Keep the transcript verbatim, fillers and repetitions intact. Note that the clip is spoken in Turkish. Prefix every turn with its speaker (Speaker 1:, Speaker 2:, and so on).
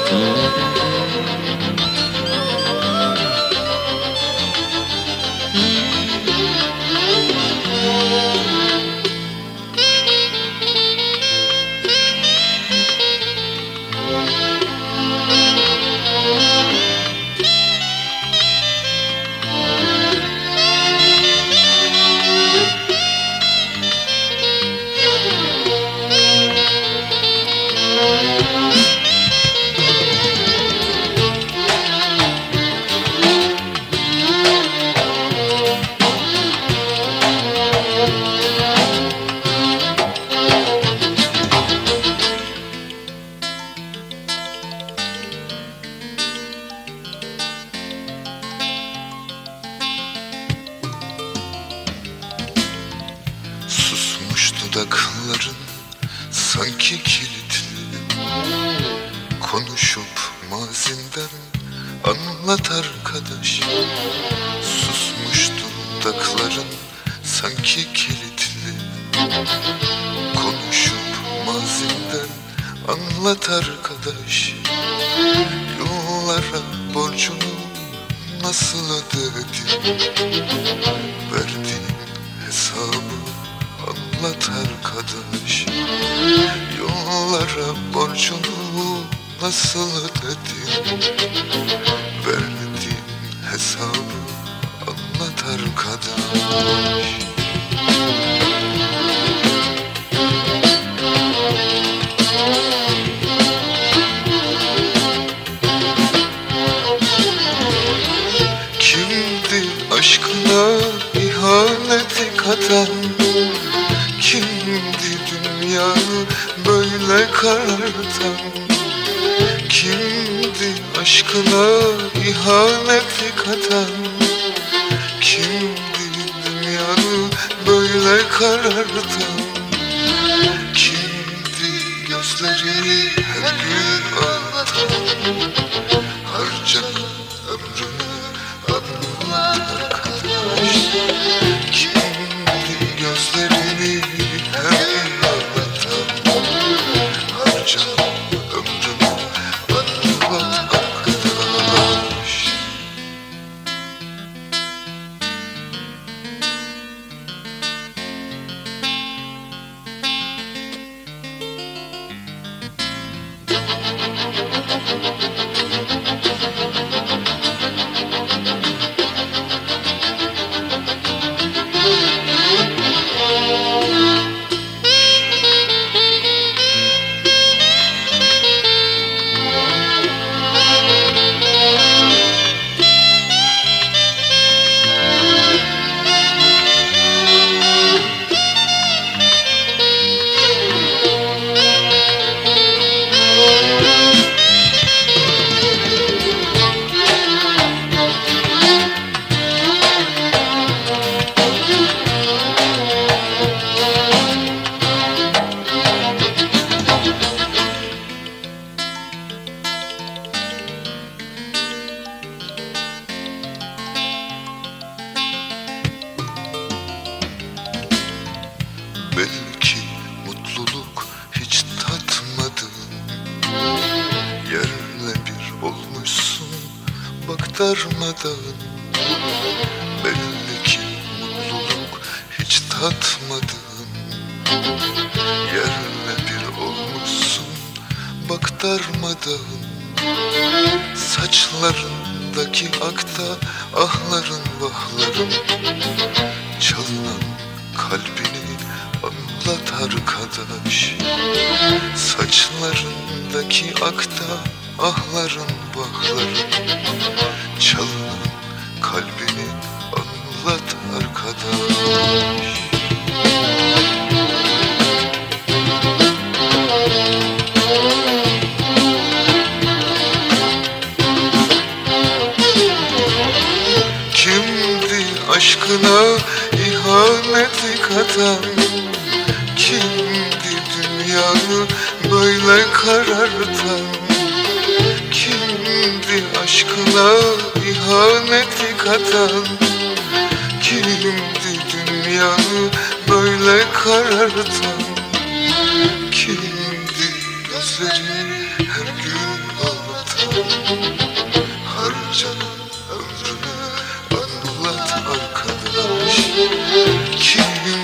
Speaker 1: Dudakların sanki kilitli, konuşup mazinden anlat arkadaş. Susmuş dudakların sanki kilitli, konuşup mazinden anlat arkadaş. Yollara borcunu nasıl ödedin, verdiğin hesabı anlat arkadaş. Yollara borcunu nasıl ödedin, verdiğin hesabı anlat arkadaş. Kimdi aşkına ihaneti katan, kimdi dünyanı böyle karartan, kimdi aşkına ihaneti katan, kimdi dünyanı böyle karartan, kimdi gözlerini her gün ağlatan. Harca ömrünü anlat arkadaş, kimdi gözlerini her gün ağlatan. Harca ömrünü anlat arkadaş. Belki mutluluk hiç tatmadın, yerle bir olmuşsun bak darmadan. Belki mutluluk hiç tatmadın, yerle bir olmuşsun bak darmadan. Saçlarındaki akta ahların vahların, çalınan kalbini anlat arkadaş. Saçlarındaki akta ahların vahların, çalınan kalbini anlat arkadaş. Kimdi aşkına ihaneti katan, kimdi dünyanı böyle karartan, kimdi aşkına ihaneti katan, kimdi dünyanı böyle karartan, kimdi gözlerini her gün ağlatan. Harcanan ömrünü anlat arkadaş. Kim